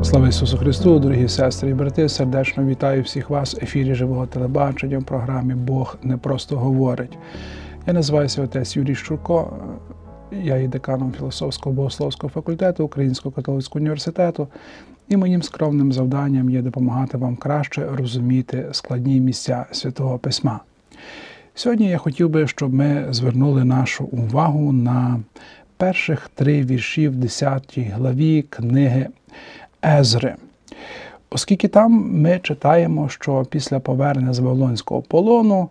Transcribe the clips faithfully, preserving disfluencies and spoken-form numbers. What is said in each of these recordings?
Слава Ісусу Христу, дорогі сестри і брати, сердечно вітаю всіх вас в ефірі Живого телебачення в програмі «Бог не просто говорить». Я називаюся отець Юрій Щурко, я є деканом філософського богословського факультету Українського католицького університету, і моїм скромним завданням є допомагати вам краще розуміти складні місця Святого Письма. Сьогодні я хотів би, щоб ми звернули нашу увагу на перших три вірші в десятій главі книги Езри. Оскільки там ми читаємо, що після повернення з Вавилонського полону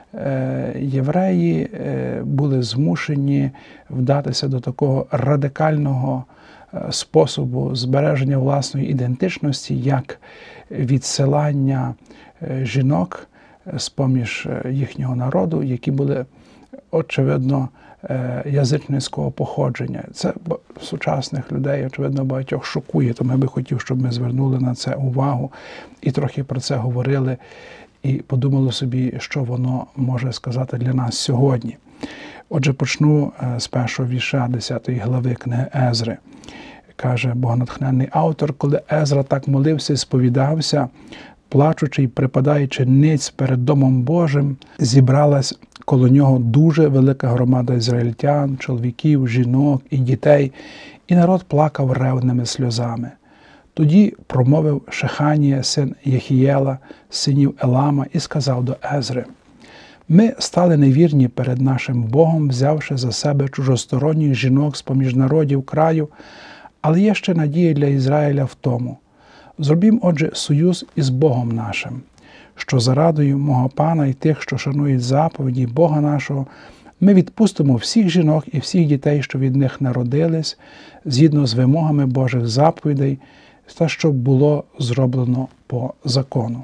євреї були змушені вдатися до такого радикального способу збереження власної ідентичності, як відсилання жінок з-поміж їхнього народу, які були, очевидно, язичницького походження. Це сучасних людей, очевидно, багатьох шокує, тому я би хотів, щоб ми звернули на це увагу і трохи про це говорили, і подумали собі, що воно може сказати для нас сьогодні. Отже, почну з першого вірша десятої глави книги Езри. Каже богонатхненний автор: коли Езра так молився і сповідався, плачучи й припадаючи ниць перед Домом Божим, зібралась коло нього дуже велика громада ізраїльтян, чоловіків, жінок і дітей, і народ плакав ревними сльозами. Тоді промовив Шеханія, син Єхієла, синів Елама, і сказав до Езри: «Ми стали невірні перед нашим Богом, взявши за себе чужосторонніх жінок з-поміж народів краю, але є ще надія для Ізраїля в тому. Зробім, отже, союз із Богом нашим, що зарадою мого пана і тих, що шанують заповіді Бога нашого, ми відпустимо всіх жінок і всіх дітей, що від них народились, згідно з вимогами Божих заповідей, та щоб було зроблено по закону».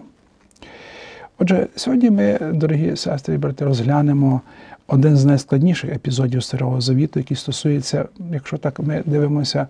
Отже, сьогодні ми, дорогі сестри і брати, розглянемо один з найскладніших епізодів Старого Завіту, який стосується, якщо так ми дивимося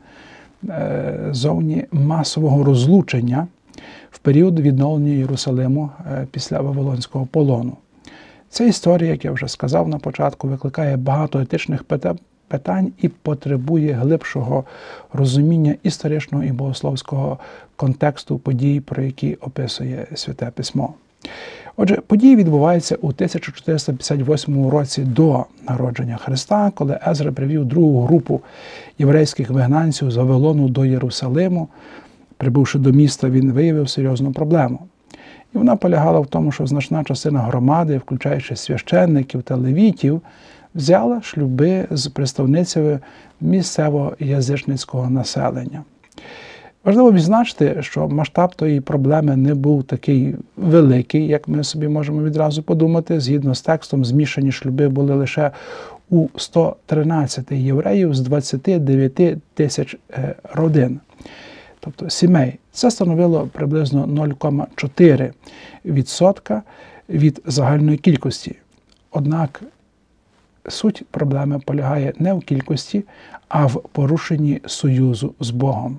зовні, масового розлучення в період відновлення Єрусалиму після Вавилонського полону. Ця історія, як я вже сказав на початку, викликає багато етичних питань і потребує глибшого розуміння історичного і богословського контексту подій, про які описує Святе Письмо. Отже, події відбуваються у тисяча чотириста п'ятдесят восьмому році до народження Христа, коли Езра привів другу групу єврейських вигнанців з Вавилону до Єрусалиму. Прибувши до міста, він виявив серйозну проблему. І вона полягала в тому, що значна частина громади, включаючи священників та левітів, взяла шлюби з представницями місцевого язичницького населення. Важливо відзначити, що масштаб тої проблеми не був такий великий, як ми собі можемо відразу подумати. Згідно з текстом, змішані шлюби були лише у сто тринадцять євреїв з двадцяти дев'яти тисяч родин, тобто сімей. Це становило приблизно нуль цілих чотири десятих відсотка від загальної кількості. Однак суть проблеми полягає не в кількості, а в порушенні союзу з Богом.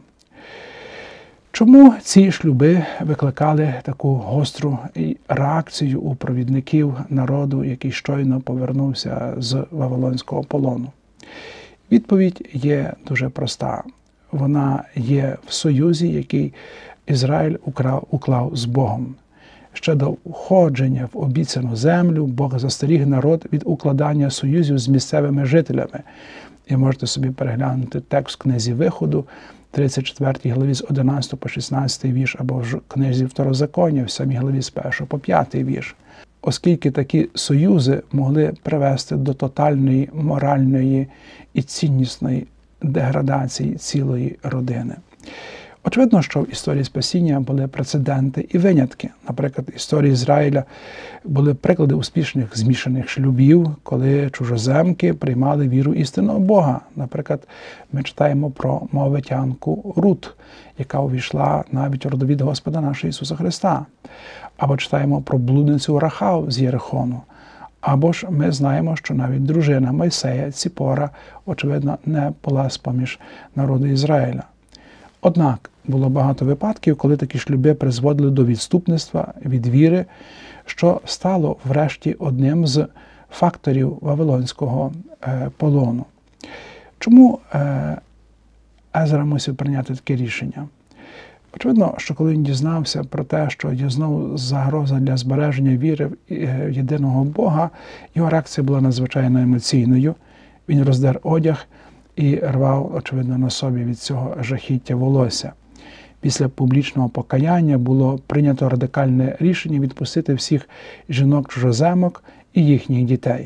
Чому ці шлюби викликали таку гостру реакцію у провідників народу, який щойно повернувся з Вавилонського полону? Відповідь є дуже проста. Вона є в союзі, який Ізраїль украв, уклав з Богом. Ще до входження в обіцяну землю Бог застеріг народ від укладання союзів з місцевими жителями. І можете собі переглянути текст в книзі Виходу, тридцять четвертій главі з одинадцятого по шістнадцятий вірш, або в книзі Второзаконня, в сьомій главі з першого по п'ятий вірш. Оскільки такі союзи могли привести до тотальної моральної і ціннісної деградації цілої родини. Очевидно, що в історії спасіння були прецеденти і винятки. Наприклад, в історії Ізраїля були приклади успішних змішаних шлюбів, коли чужоземки приймали віру істинного Бога. Наприклад, ми читаємо про Моавитянку Рут, яка увійшла навіть у родовід Господа нашого Ісуса Христа. Або читаємо про блудницю Рахав з Єрихону. Або ж ми знаємо, що навіть дружина Мойсея, Ціпора, очевидно, не була з-поміж народу Ізраїля. Однак було багато випадків, коли такі шлюби призводили до відступництва від віри, що стало врешті одним з факторів Вавилонського полону. Чому Езра мусив прийняти таке рішення? Очевидно, що коли він дізнався про те, що є знову загроза для збереження віри в єдиного Бога, його реакція була надзвичайно емоційною. Він роздер одяг і рвав, очевидно, на собі від цього жахіття волосся. Після публічного покаяння було прийнято радикальне рішення відпустити всіх жінок-чужоземок і їхніх дітей.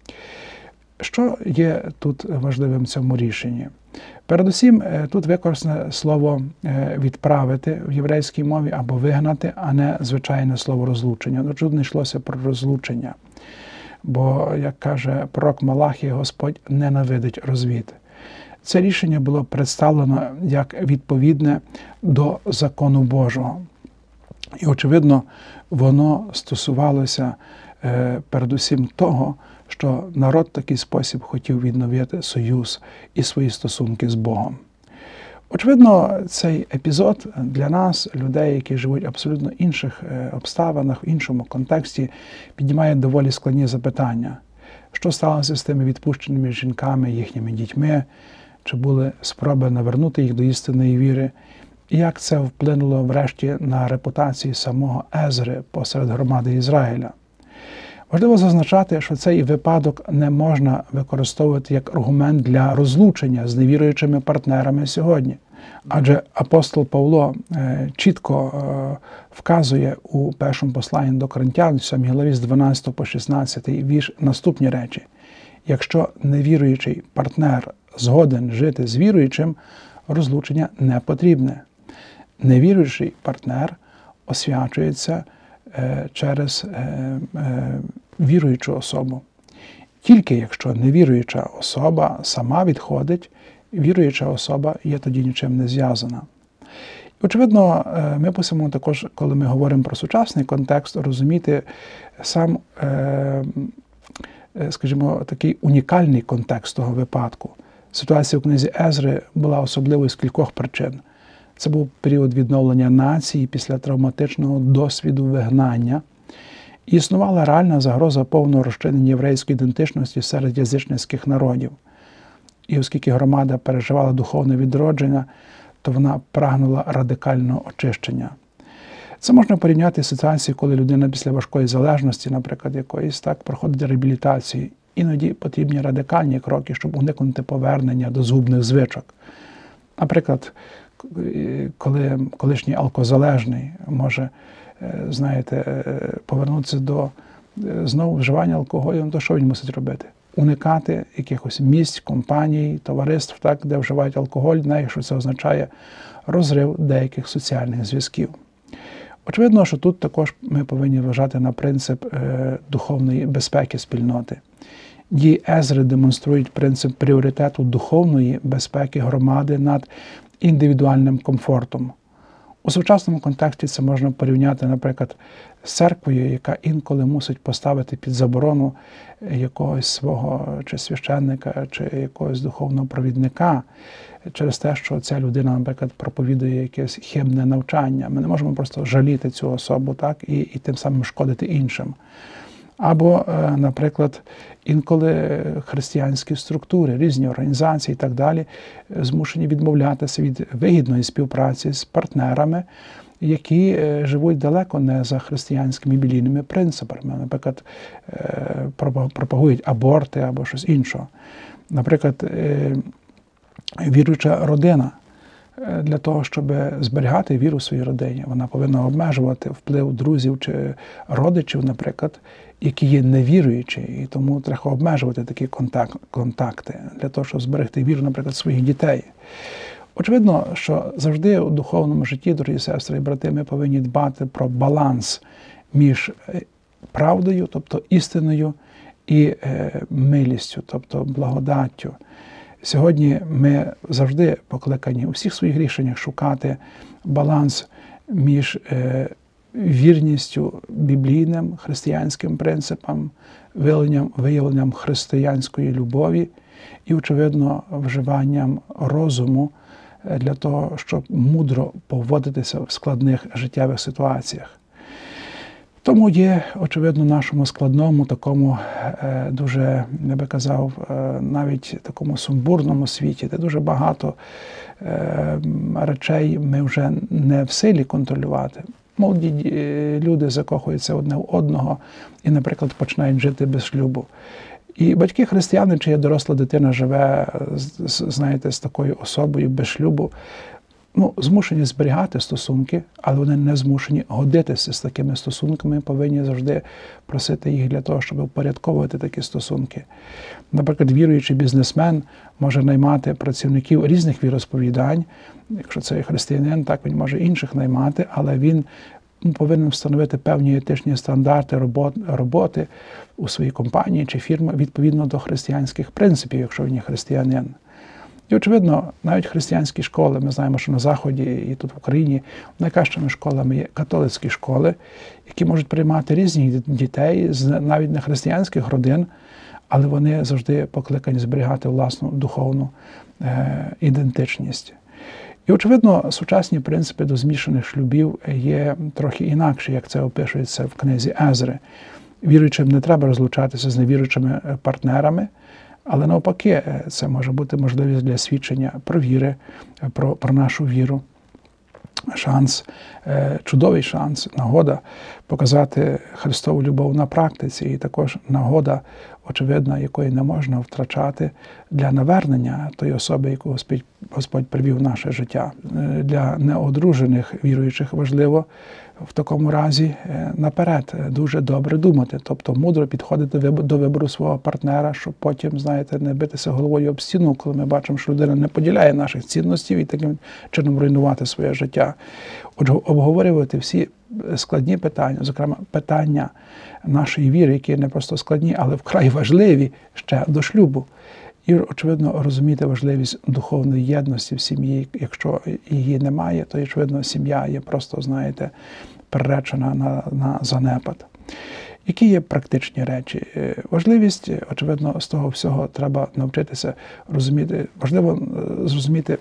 Що є тут важливим в цьому рішенні? Передусім, тут використане слово «відправити» в єврейській мові або «вигнати», а не звичайне слово «розлучення». Ну, тут не йшлося про розлучення, бо, як каже пророк Малахій, Господь ненавидить розвід. Це рішення було представлено як відповідне до закону Божого. І, очевидно, воно стосувалося передусім того, що народ в такий спосіб хотів відновити союз і свої стосунки з Богом. Очевидно, цей епізод для нас, людей, які живуть в абсолютно інших обставинах, в іншому контексті, піднімає доволі складні запитання. Що сталося з тими відпущеними жінками, їхніми дітьми? Чи були спроби навернути їх до істинної віри? І як це вплинуло врешті на репутацію самого Езри посеред громади Ізраїля? Важливо зазначати, що цей випадок не можна використовувати як аргумент для розлучення з невіруючими партнерами сьогодні. Адже апостол Павло чітко вказує у першому посланні до Коринтян, сьомій главі з дванадцятого по шістнадцятий вірш, наступні речі. Якщо невіруючий партнер згоден жити з віруючим, розлучення не потрібне. Невіруючий партнер освячується через віруючу особу. Тільки якщо невіруюча особа сама відходить, віруюча особа є тоді нічим не зв'язана. І, очевидно, ми мусимо також, коли ми говоримо про сучасний контекст, розуміти сам, скажімо, такий унікальний контекст того випадку. Ситуація у книзі Езри була особливою з кількох причин. Це був період відновлення нації після травматичного досвіду вигнання. І існувала реальна загроза повного розчинення єврейської ідентичності серед язичницьких народів. І оскільки громада переживала духовне відродження, то вона прагнула радикального очищення. Це можна порівняти з ситуацією, коли людина після важкої залежності, наприклад, якоїсь, так, проходить реабілітацію. Іноді потрібні радикальні кроки, щоб уникнути повернення до згубних звичок. Наприклад, коли колишній алкозалежний може, знаєте, повернутися до знову вживання алкоголю, то що він мусить робити? Уникати якихось місць, компаній, товариств, так, де вживають алкоголь, навіть що це означає розрив деяких соціальних зв'язків. Очевидно, що тут також ми повинні вважати на принцип духовної безпеки спільноти. Дії Езри демонструють принцип пріоритету духовної безпеки громади над індивідуальним комфортом. У сучасному контексті це можна порівняти, наприклад, з церквою, яка інколи мусить поставити під заборону якогось свого чи священника, чи якогось духовного провідника через те, що ця людина, наприклад, проповідує якесь хибне навчання. Ми не можемо просто жаліти цю особу, так, і, і тим самим шкодити іншим. Або, наприклад, інколи християнські структури, різні організації і так далі змушені відмовлятися від вигідної співпраці з партнерами, які живуть далеко не за християнськими біблійними принципами. Наприклад, пропагують аборти або щось інше. Наприклад, віруюча родина для того, щоб зберігати віру в своїй родині, вона повинна обмежувати вплив друзів чи родичів, наприклад, які є невіруючі, і тому треба обмежувати такі контакти для того, щоб зберегти віру, наприклад, своїх дітей. Очевидно, що завжди у духовному житті, дорогі сестри і брати, ми повинні дбати про баланс між правдою, тобто істиною, і милістю, тобто благодаттю. Сьогодні ми завжди покликані у всіх своїх рішеннях шукати баланс між вірністю біблійним, християнським принципам, виявленням, виявленням християнської любові і, очевидно, вживанням розуму для того, щоб мудро поводитися в складних життєвих ситуаціях. тому є, очевидно, в нашому складному, такому дуже, я би казав, навіть такому сумбурному світі, де дуже багато речей ми вже не в силі контролювати. Молоді люди закохуються одне в одного і, наприклад, починають жити без шлюбу. І батьки-християни, чия доросла дитина живе, знаєте, з такою особою без шлюбу, ну, змушені зберігати стосунки, але вони не змушені годитися з такими стосунками, повинні завжди просити їх для того, щоб упорядковувати такі стосунки. Наприклад, віруючий бізнесмен може наймати працівників різних віросповідань. Якщо це християнин, так він може інших наймати, але він повинен встановити певні етичні стандарти роботи у своїй компанії чи фірмі відповідно до християнських принципів, якщо він є християнин. І, очевидно, навіть християнські школи, ми знаємо, що на Заході і тут в Україні найкращими школами є католицькі школи, які можуть приймати різних дітей з навіть не християнських родин, але вони завжди покликані зберігати власну духовну е, ідентичність. І, очевидно, сучасні принципи до змішаних шлюбів є трохи інакші, як це описується в книзі Езри. Віруючим не треба розлучатися з невіруючими партнерами, але навпаки, це може бути можливість для свідчення про віри, про, про нашу віру. Шанс, чудовий шанс, нагода показати Христову любов на практиці і також нагода, очевидна, якої не можна втрачати для навернення тої особи, яку Господь, Господь привів в наше життя. Для неодружених віруючих важливо в такому разі наперед дуже добре думати, тобто мудро підходити до вибору свого партнера, щоб потім, знаєте, не битися головою об стіну, коли ми бачимо, що людина не поділяє наших цінностей і таким чином руйнувати своє життя. Отже, обговорювати всі складні питання, зокрема питання нашої віри, які не просто складні, але вкрай важливі ще до шлюбу. І, очевидно, розуміти важливість духовної єдності в сім'ї. Якщо її немає, то, очевидно, сім'я є просто, знаєте, приречена на, на занепад. Які є практичні речі? Важливість, очевидно, з того всього треба навчитися розуміти. Важливо зрозуміти,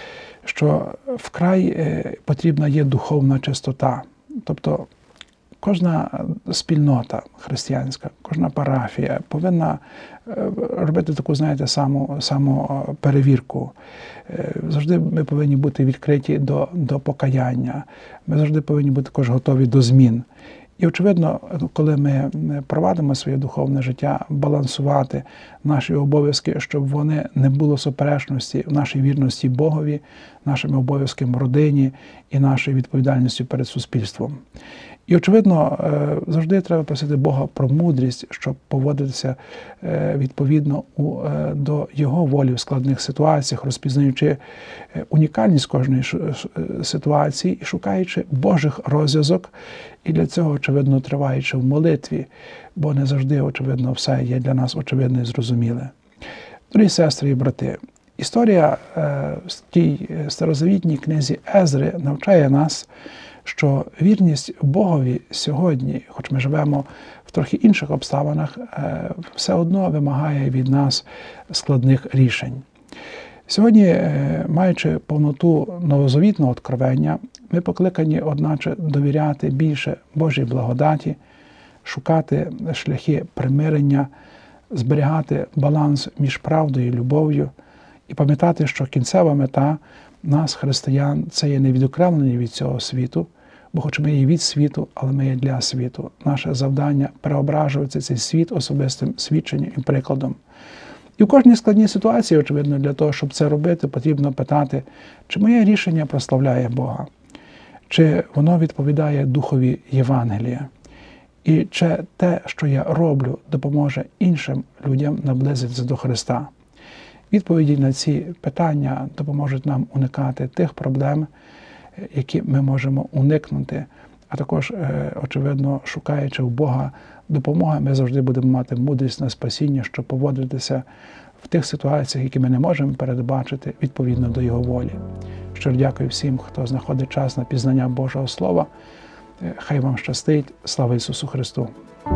що вкрай потрібна є духовна чистота. Тобто кожна спільнота християнська, кожна парафія повинна робити таку, знаєте, саму, саму перевірку. Завжди ми повинні бути відкриті до, до покаяння. Ми завжди повинні бути також готові до змін. І, очевидно, коли ми провадимо своє духовне життя, балансувати наші обов'язки, щоб вони не було суперечності в нашій вірності Богові, нашими обов'язками родині і нашою відповідальністю перед суспільством. І, очевидно, завжди треба просити Бога про мудрість, щоб поводитися відповідно до Його волі в складних ситуаціях, розпізнаючи унікальність кожної ситуації і шукаючи Божих розв'язок. І для цього, очевидно, триваючи в молитві, бо не завжди, очевидно, все є для нас очевидне і зрозуміле. Дорогі сестри і брати, історія в тій старозавітній книзі Езри навчає нас, що вірність Богові сьогодні, хоч ми живемо в трохи інших обставинах, все одно вимагає від нас складних рішень. Сьогодні, маючи повноту новозавітного откровення, ми покликані, одначе, довіряти більше Божій благодаті, шукати шляхи примирення, зберігати баланс між правдою і любов'ю і пам'ятати, що кінцева мета нас, християн, це є не відокремлення від цього світу, бо хоч ми є від світу, але ми є для світу. Наше завдання – переображувати цей світ особистим свідченням і прикладом. І в кожній складній ситуації, очевидно, для того, щоб це робити, потрібно питати, чи моє рішення прославляє Бога, чи воно відповідає Духові Євангелія, і чи те, що я роблю, допоможе іншим людям наблизитися до Христа. Відповіді на ці питання допоможуть нам уникати тих проблем, які ми можемо уникнути, а також, очевидно, шукаючи в Бога допомоги, ми завжди будемо мати мудрість на спасіння, щоб поводитися в тих ситуаціях, які ми не можемо передбачити, відповідно до Його волі. Щиро дякую всім, хто знаходить час на пізнання Божого Слова. Хай вам щастить. Слава Ісусу Христу!